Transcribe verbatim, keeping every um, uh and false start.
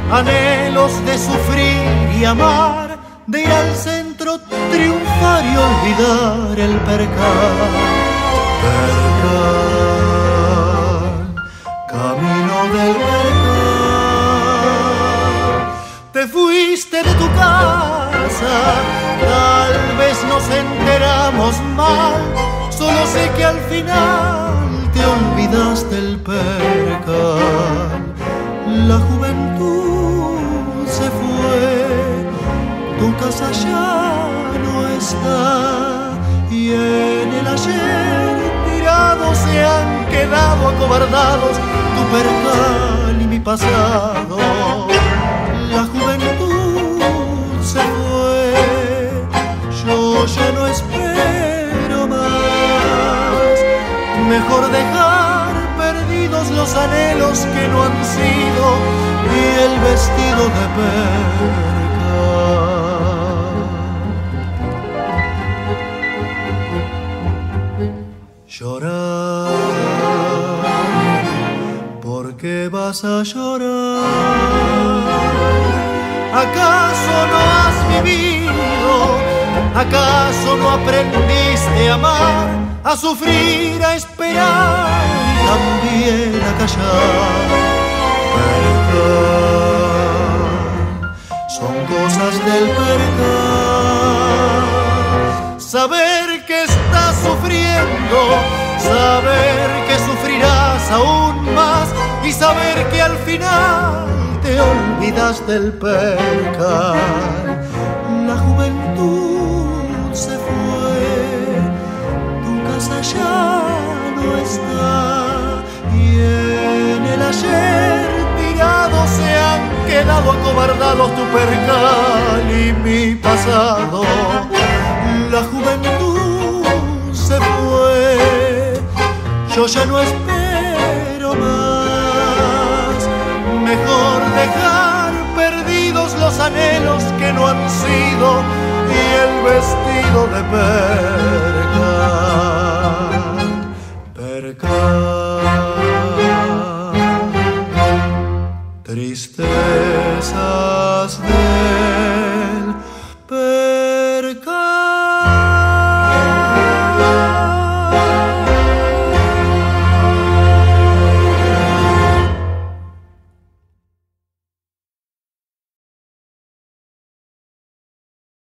anhelos de sufrir y amar, de ir al centro, triunfar y olvidar el percal. Percal, camino del percal. Te fuiste de tu casa, tal vez nos enteramos mal, solo sé que al final te olvidaste el percal. La juventud se fue, tu casa ya no está, y en el ayer tirados se han quedado acobardados tu percal y mi pasado. La juventud se fue, yo ya no espero más. Mejor dejar perdidos los anhelos que no han sido y el vestido de percal. Llorar, ¿por qué vas a llorar? ¿Acaso no has vivido? ¿Acaso no aprendiste a amar? A sufrir, a esperar y también a callar. Percal, son cosas del percal. Saber que estás sufriendo, saber que sufrirás aún más y saber que al final te olvidas del percal. La juventud se fue, tu casa ya no está, y en el ayer tirados se han quedado acobardados tu percal y mi pasado. La juventud se fue, yo ya no espero más. Mejor dejar perdidos los anhelos que no han sido y el vestido de percal. Percal, triste